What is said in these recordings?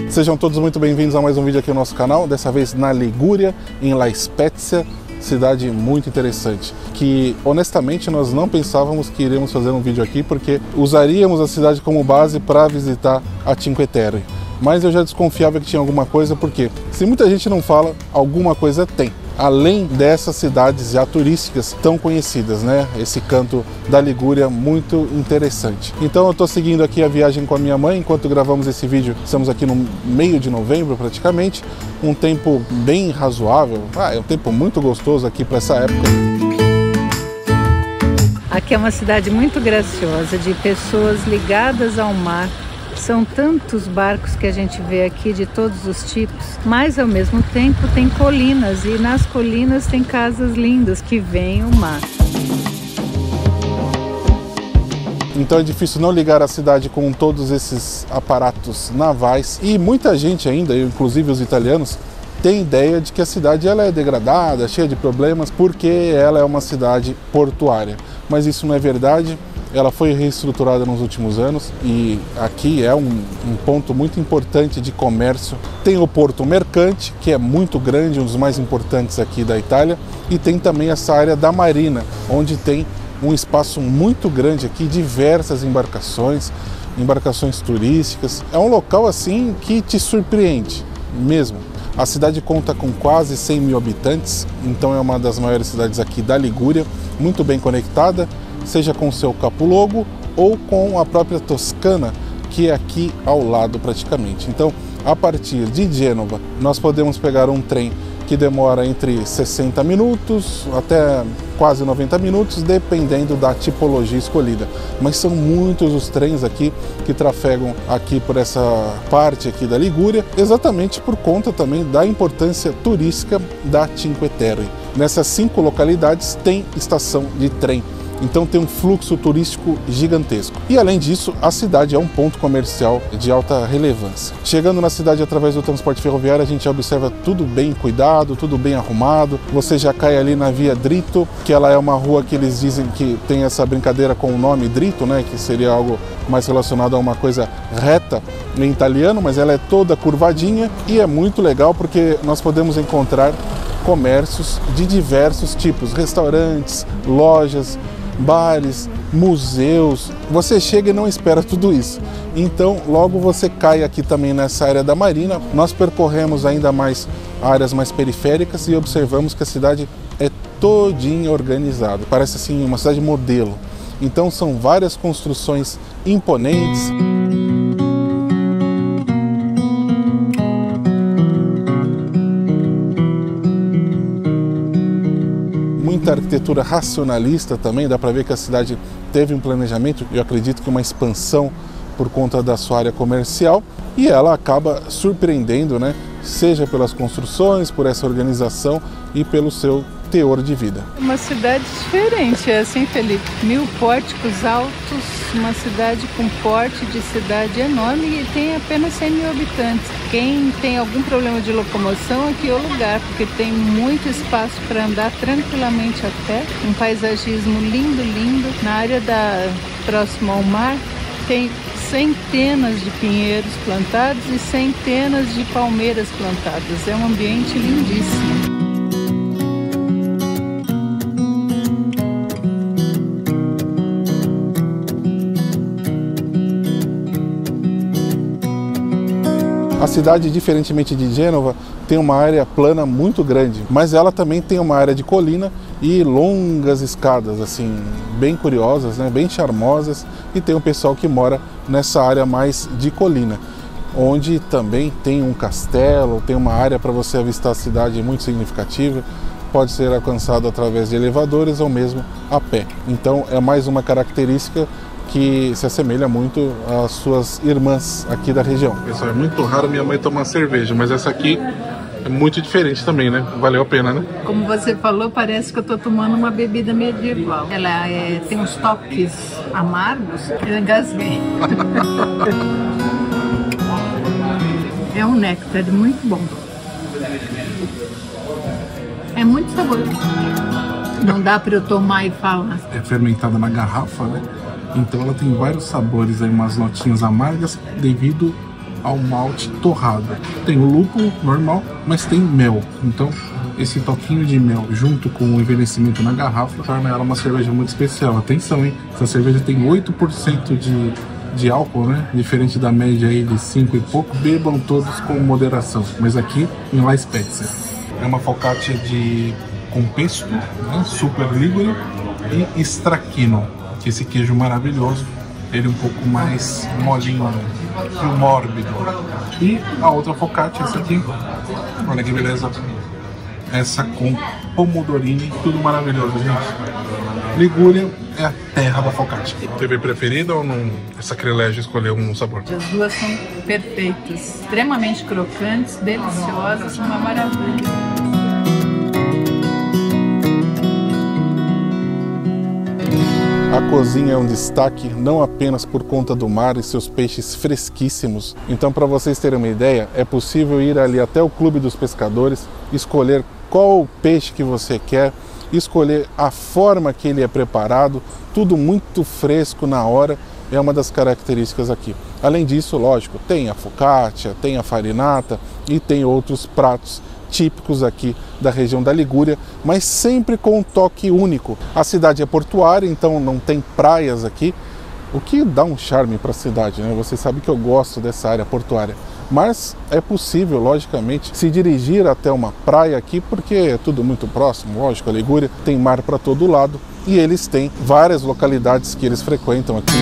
Sejam todos muito bem-vindos a mais um vídeo aqui no nosso canal, dessa vez na Ligúria, em La Spezia, cidade muito interessante, que honestamente nós não pensávamos que iríamos fazer um vídeo aqui, porque usaríamos a cidade como base para visitar a Cinque Terre. Mas eu já desconfiava que tinha alguma coisa, porque se muita gente não fala, alguma coisa tem. Além dessas cidades já turísticas tão conhecidas, né? Esse canto da Ligúria muito interessante. Então eu estou seguindo aqui a viagem com a minha mãe, enquanto gravamos esse vídeo, estamos aqui no meio de novembro praticamente, um tempo bem razoável, é um tempo muito gostoso aqui para essa época. Aqui é uma cidade muito graciosa, de pessoas ligadas ao mar. São tantos barcos que a gente vê aqui de todos os tipos, mas ao mesmo tempo tem colinas e nas colinas tem casas lindas que veem o mar. Então é difícil não ligar a cidade com todos esses aparatos navais e muita gente ainda, inclusive os italianos, tem ideia de que a cidade ela é degradada, cheia de problemas, porque ela é uma cidade portuária. Mas isso não é verdade. Ela foi reestruturada nos últimos anos e aqui é um ponto muito importante de comércio. Tem o Porto Mercante, que é muito grande, um dos mais importantes aqui da Itália, e tem também essa área da Marina, onde tem um espaço muito grande aqui, diversas embarcações turísticas. É um local assim que te surpreende mesmo. A cidade conta com quase 100 mil habitantes, então é uma das maiores cidades aqui da Ligúria, muito bem conectada, seja com o seu capoluogo ou com a própria Toscana, que é aqui ao lado praticamente. Então, a partir de Gênova, nós podemos pegar um trem que demora entre 60 minutos até quase 90 minutos, dependendo da tipologia escolhida. Mas são muitos os trens aqui que trafegam aqui por essa parte aqui da Ligúria, exatamente por conta também da importância turística da Cinque Terre. Nessas 5 localidades tem estação de trem. Então tem um fluxo turístico gigantesco. E além disso, a cidade é um ponto comercial de alta relevância. Chegando na cidade através do transporte ferroviário, a gente observa tudo bem cuidado, tudo bem arrumado. Você já cai ali na Via Dritto, que ela é uma rua que eles dizem que tem essa brincadeira com o nome Dritto, né, que seria algo mais relacionado a uma coisa reta em italiano, mas ela é toda curvadinha e é muito legal porque nós podemos encontrar comércios de diversos tipos, restaurantes, lojas, bares, museus. Você chega e não espera tudo isso. Então, logo você cai aqui também nessa área da Marina. Nós percorremos ainda mais áreas mais periféricas e observamos que a cidade é todinha organizada. Parece assim uma cidade modelo. Então, são várias construções imponentes. Muita arquitetura racionalista também, dá para ver que a cidade teve um planejamento, eu acredito que uma expansão por conta da sua área comercial, e ela acaba surpreendendo, né? Seja pelas construções, por essa organização e pelo seu teor de vida. Uma cidade diferente, é assim, Felipe, 1000 pórticos altos, uma cidade com porte de cidade enorme e tem apenas 100 mil habitantes. Quem tem algum problema de locomoção, aqui é o lugar, porque tem muito espaço para andar tranquilamente a pé, um paisagismo lindo, lindo. Na área próxima ao mar, tem centenas de pinheiros plantados e centenas de palmeiras plantadas. É um ambiente lindíssimo. A cidade, diferentemente de Gênova, tem uma área plana muito grande, mas ela também tem uma área de colina e longas escadas, assim, bem curiosas, né, bem charmosas, e tem o pessoal que mora nessa área mais de colina, onde também tem um castelo, tem uma área para você avistar a cidade muito significativa, pode ser alcançado através de elevadores ou mesmo a pé. Então é mais uma característica que se assemelha muito às suas irmãs aqui da região. Pessoal, é muito raro minha mãe tomar cerveja, mas essa aqui é muito diferente também, né? Valeu a pena, né? Como você falou, parece que eu estou tomando uma bebida medieval. Ela tem uns toques amargos, eu engasguei. É um néctar muito bom. É muito saboroso. Não dá para eu tomar e falar. É fermentada na garrafa, né? Então ela tem vários sabores aí, umas notinhas amargas devido ao malte torrado. Tem o lúpulo normal, mas tem mel. Então, esse toquinho de mel junto com o envelhecimento na garrafa torna ela uma cerveja muito especial. Atenção, hein? Essa cerveja tem 8% de álcool, né? Diferente da média aí de 5 e pouco. Bebam todos com moderação. Mas aqui em La Spezia. É uma focaccia com pesto, né? Super ligure e stracchino, que esse queijo maravilhoso. Ele um pouco mais molinho e mórbido. E a outra focaccia, essa aqui. Olha que beleza. Essa com pomodorini, tudo maravilhoso, gente. Ligúria é a terra da focaccia. TV preferida ou não é sacrilégio escolher um sabor? As duas são perfeitas, extremamente crocantes, deliciosas, uma maravilha. A cozinha é um destaque não apenas por conta do mar e seus peixes fresquíssimos. Então, para vocês terem uma ideia, é possível ir ali até o Clube dos Pescadores, escolher qual o peixe que você quer, escolher a forma que ele é preparado, tudo muito fresco na hora, é uma das características aqui. Além disso, lógico, tem a focaccia, tem a farinata e tem outros pratos típicos aqui da região da Ligúria, mas sempre com um toque único. A cidade é portuária, então não tem praias aqui, o que dá um charme para a cidade, né? Você sabe que eu gosto dessa área portuária. Mas é possível, logicamente, se dirigir até uma praia aqui, porque é tudo muito próximo, lógico, a Ligúria tem mar para todo lado e eles têm várias localidades que eles frequentam aqui.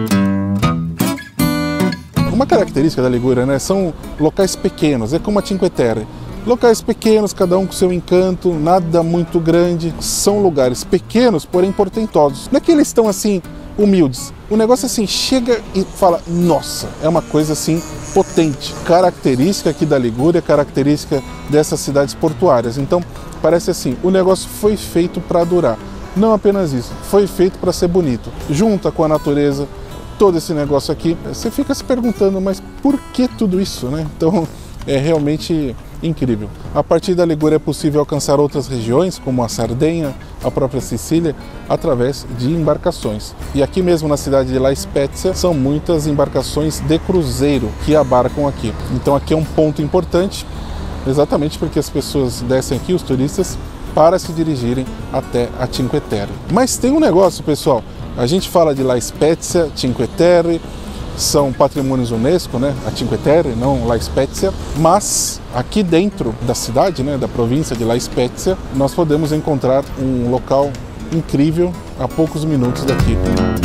Uma característica da Ligúria, né, são locais pequenos, é como a Cinque Terre. Locais pequenos, cada um com seu encanto, nada muito grande, são lugares pequenos, porém portentosos. Não é que eles estão assim, humildes. O negócio assim, chega e fala, nossa, é uma coisa assim potente. Característica aqui da Ligúria, característica dessas cidades portuárias. Então, parece assim, o negócio foi feito para durar. Não apenas isso, foi feito para ser bonito. Junta com a natureza, todo esse negócio aqui, você fica se perguntando, mas por que tudo isso, né? Então, é realmente incrível. A partir da Ligúria é possível alcançar outras regiões, como a Sardenha, a própria Sicília, através de embarcações. E aqui mesmo na cidade de La Spezia são muitas embarcações de cruzeiro que abarcam aqui. Então aqui é um ponto importante, exatamente porque as pessoas descem aqui, os turistas, para se dirigirem até a Cinque Terre. Mas tem um negócio, pessoal, a gente fala de La Spezia, Cinque Terre, são patrimônios Unesco, né? A Cinque Terre, não La Spezia, mas aqui dentro da cidade, né, da província de La Spezia, nós podemos encontrar um local incrível a poucos minutos daqui,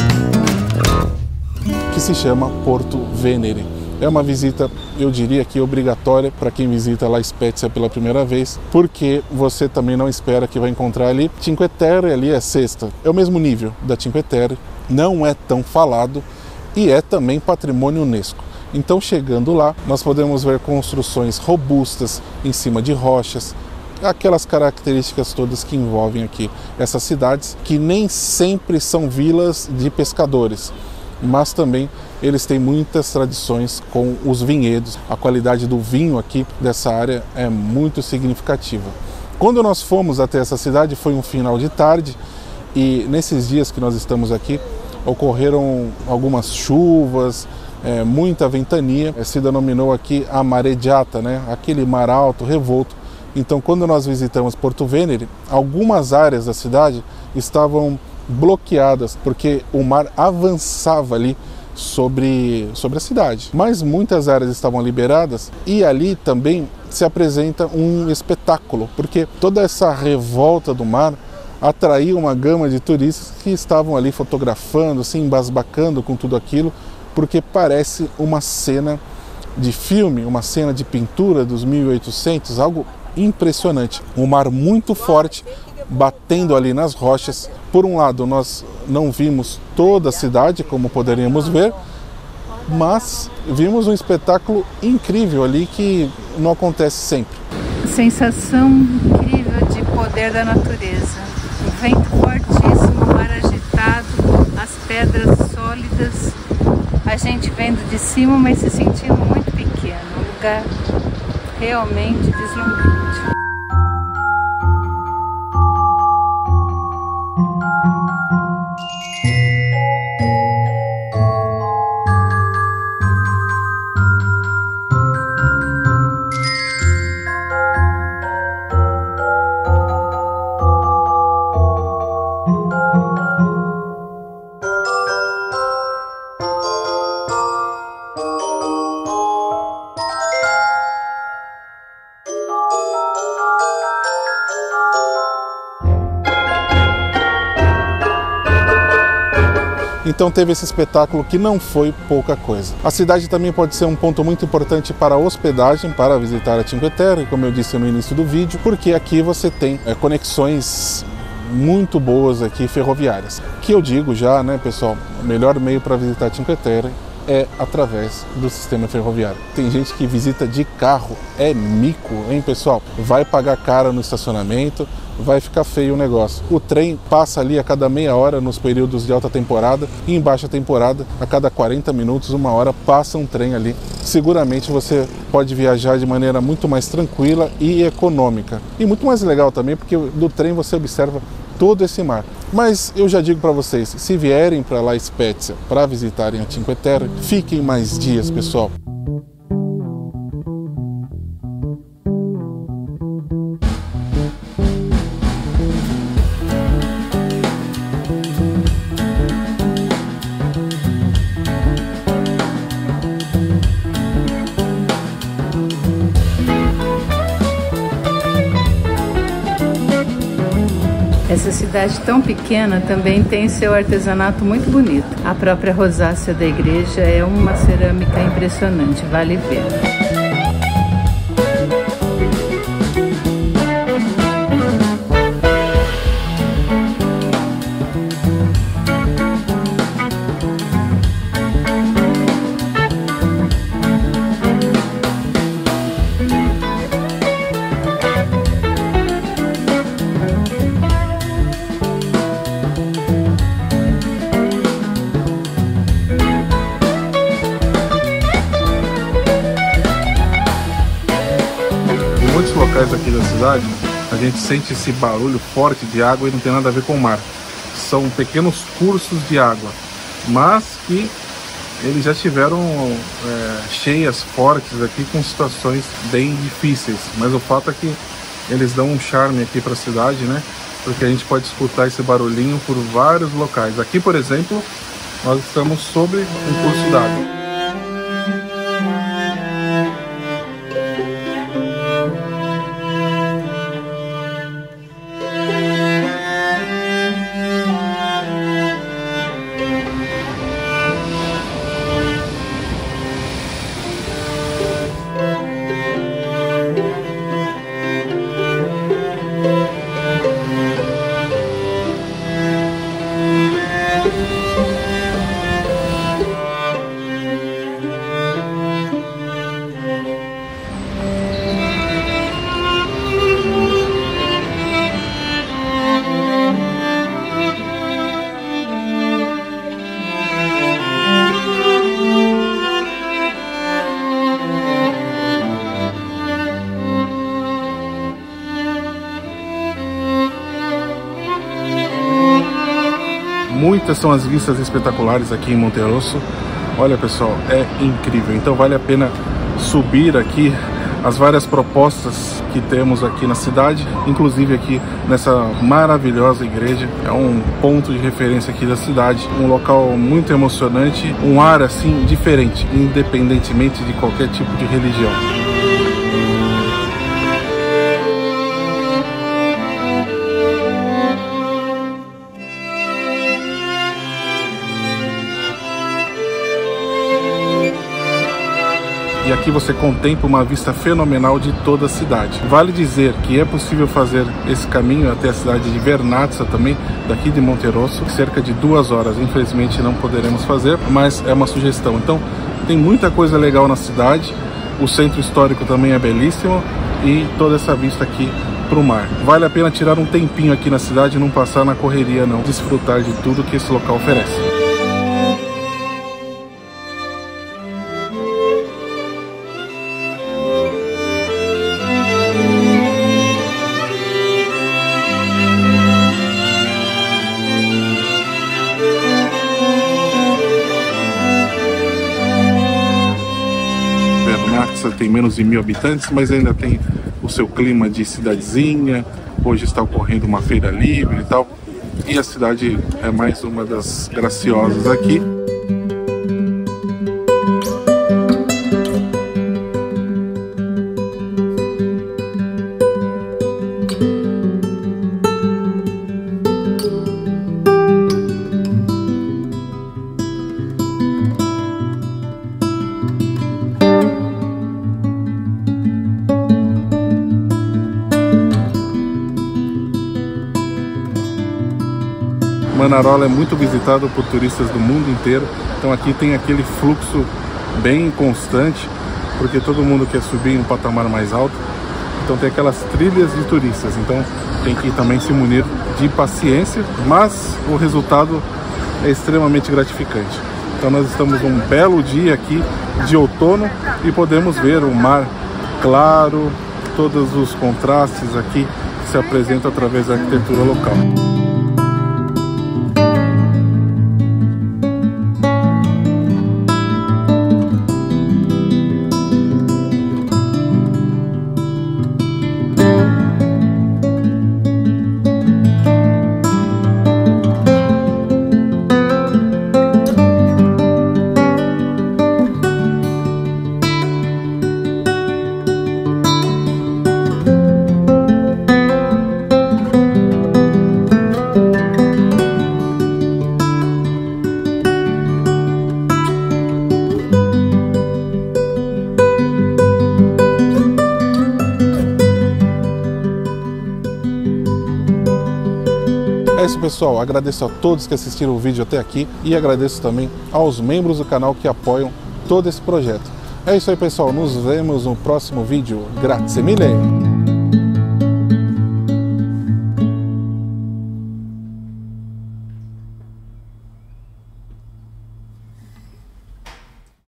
que se chama Porto Venere. É uma visita, eu diria que obrigatória para quem visita La Spezia pela primeira vez, porque você também não espera que vai encontrar ali. Cinque Terre ali é sexta, é o mesmo nível da Cinque Terre, não é tão falado, e é também patrimônio Unesco. Então, chegando lá, nós podemos ver construções robustas em cima de rochas, aquelas características todas que envolvem aqui essas cidades, que nem sempre são vilas de pescadores, mas também eles têm muitas tradições com os vinhedos. A qualidade do vinho aqui dessa área é muito significativa. Quando nós fomos até essa cidade foi um final de tarde, e nesses dias que nós estamos aqui, ocorreram algumas chuvas, muita ventania, se denominou aqui a mareggiata, né? Aquele mar alto, revolto. Então, quando nós visitamos Porto Venere, algumas áreas da cidade estavam bloqueadas, porque o mar avançava ali sobre a cidade. Mas muitas áreas estavam liberadas e ali também se apresenta um espetáculo, porque toda essa revolta do mar atraiu uma gama de turistas que estavam ali fotografando, se embasbacando com tudo aquilo, porque parece uma cena de filme, uma cena de pintura dos 1800, algo impressionante. Um mar muito forte, batendo ali nas rochas. Por um lado, nós não vimos toda a cidade, como poderíamos ver, mas vimos um espetáculo incrível ali que não acontece sempre. Sensação incrível de poder da natureza. O vento fortíssimo, o mar agitado, as pedras sólidas, a gente vendo de cima, mas se sentindo muito pequeno, um lugar realmente deslumbrante. Então teve esse espetáculo que não foi pouca coisa. A cidade também pode ser um ponto muito importante para a hospedagem, para visitar a Cinque Terre, como eu disse no início do vídeo, porque aqui você tem conexões muito boas aqui ferroviárias. Que eu digo já, né, pessoal, o melhor meio para visitar a Cinque Terre é através do sistema ferroviário. Tem gente que visita de carro, é mico, hein, pessoal? Vai pagar caro no estacionamento, vai ficar feio o negócio. O trem passa ali a cada meia hora nos períodos de alta temporada e em baixa temporada, a cada 40 minutos, uma hora, passa um trem ali. Seguramente você pode viajar de maneira muito mais tranquila e econômica. E muito mais legal também, porque do trem você observa todo esse mar. Mas eu já digo para vocês, se vierem para La Spezia para visitarem a Cinque Terre, fiquem mais dias, pessoal. Essa cidade tão pequena também tem seu artesanato muito bonito. A própria rosácea da igreja é uma cerâmica impressionante, vale ver. Muitos locais aqui da cidade, a gente sente esse barulho forte de água e não tem nada a ver com o mar. São pequenos cursos de água, mas que eles já tiveram cheias fortes aqui com situações bem difíceis. Mas o fato é que eles dão um charme aqui para a cidade, né? Porque a gente pode escutar esse barulhinho por vários locais. Aqui, por exemplo, nós estamos sobre um curso d'água. Muitas são as vistas espetaculares aqui em Monterosso. Olha, pessoal, é incrível. Então vale a pena subir aqui as várias propostas que temos aqui na cidade, inclusive aqui nessa maravilhosa igreja. É um ponto de referência aqui da cidade, um local muito emocionante, um ar assim diferente, independentemente de qualquer tipo de religião. E aqui você contempla uma vista fenomenal de toda a cidade. Vale dizer que é possível fazer esse caminho até a cidade de Vernazza também, daqui de Monterosso, cerca de 2 horas. Infelizmente não poderemos fazer, mas é uma sugestão. Então tem muita coisa legal na cidade, o centro histórico também é belíssimo e toda essa vista aqui para o mar. Vale a pena tirar um tempinho aqui na cidade e não passar na correria não, desfrutar de tudo que esse local oferece. Tem menos de 1000 habitantes, mas ainda tem o seu clima de cidadezinha. Hoje está ocorrendo uma feira livre e tal. E a cidade é mais uma das graciosas aqui. Manarola é muito visitado por turistas do mundo inteiro, então aqui tem aquele fluxo bem constante, porque todo mundo quer subir em um patamar mais alto, então tem aquelas trilhas de turistas, então tem que também se munir de paciência, mas o resultado é extremamente gratificante. Então nós estamos num belo dia aqui de outono e podemos ver o mar claro, todos os contrastes aqui que se apresentam através da arquitetura local. É isso, pessoal, agradeço a todos que assistiram o vídeo até aqui e agradeço também aos membros do canal que apoiam todo esse projeto. É isso aí, pessoal, nos vemos no próximo vídeo. Grazie mille!